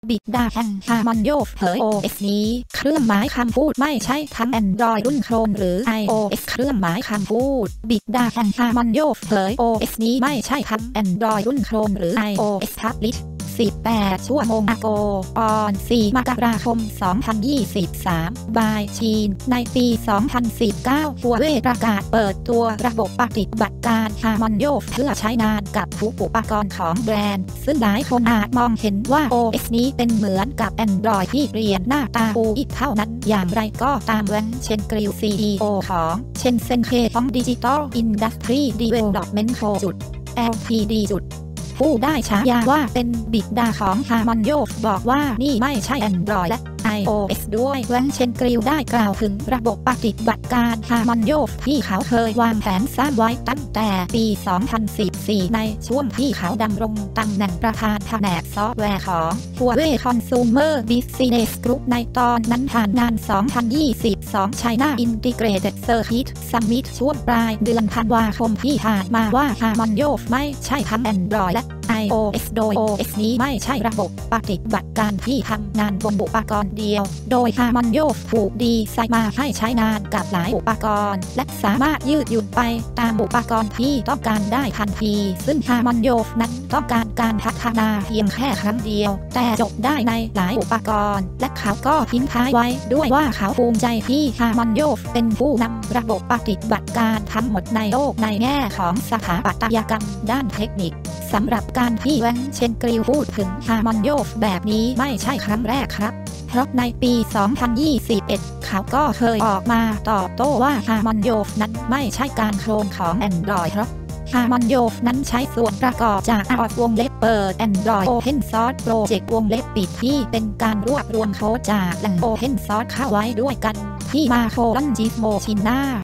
บิดาแห่งฮาร์มอนโยเผย OS นี้เครื่องหมายคำพูดไม่ใช่ทั้ง Android รุ่นโครนหรือ iOS เครื่องหมายคำพูดบิดาแห่งฮาร์มอนโยเผย OS นี้ไม่ใช่ทั้ง Android รุ่นโครนหรือ iOS ทับลิต18 ชั่วโมงอโกออน4 มกราคม 2023 บายชีนในปี 2019 หัวเว่ยประกาศเปิดตัวระบบปฏิบัติการฮาร์มอนโยเพื่อใช้งานกับทุกอุปกรณ์ของแบรนด์ซึ่งหลายคนอาจมองเห็นว่า OS นี้เป็นเหมือนกับ Android ที่เปลี่ยนหน้าตาอีกเท่านั้นอย่างไรก็ตามแวนเชนกริล CEO ของเชนเซ็นเคของ Digital Industry Development Co. Ltd. ผู้ได้ฉายาว่าเป็นบิดาของฮาร์มอนโยบอกว่านี่ไม่ใช่ Android และ iOS ด้วยแวนเชนกริลได้กล่าวถึงระบบปฏิบัติการฮาร์มอนโยที่เขาเคยวางแผนสร้างไว้ตั้งแต่ปี 2014 ในช่วงที่เขาดำรงตำแหน่งประธานแผนกซอฟต์แวร์ของ Huawei Consumer Business Group ในตอนนั้นผ่านงาน 2022 China Integrated Circuit Summit ช่วงปลายเดือนธันวาคมที่ผ่านมาว่าฮาร์มอนโยไม่ใช่ทั้ง Android และ iOS โดย OS นี้ไม่ใช่ระบบปฏิบัติการที่ทำงานบนอุปกรณ์เดียวโดยฮาร์มอนโยถูกดีไซน์มาให้ใช้งานกับหลายอุปกรณ์และสามารถยืดหยุ่นไปตามอุปกรณ์ที่ต้องการได้ทันทีซึ่งฮาร์มอนโยนั้นต้องการพัฒนาเพียงแค่ครั้งเดียวแต่จบได้ในหลายอุปกรณ์และเขาก็ทิ้งท้ายไว้ด้วยว่าเขาภูมิใจที่ฮาร์มอนโยเป็นผู้นำระบบปฏิบัติการทั้งหมดในโลกในแง่ของสถาปัตยกรรมด้านเทคนิคสำหรับการที่แวนเชนกริลพูดถึงฮาร์มอนโยแบบนี้ไม่ใช่ครั้งแรกครับเพราะในปี 2021 เขาก็เคยออกมาตอบโต้ว่าฮาร์มอนโยนั้นไม่ใช่การโคลนของ Android เพราะฮาร์มอนโยนั้นใช้ส่วนประกอบจาก iOS วงเล็บเปิด Android Open Source Project วงเล็บปิดที่เป็นการรวบรวมโค้ดจากแหล่ง Open Source เข้าไว้ด้วยกันที่มาโคลอนจิสโมชิน่า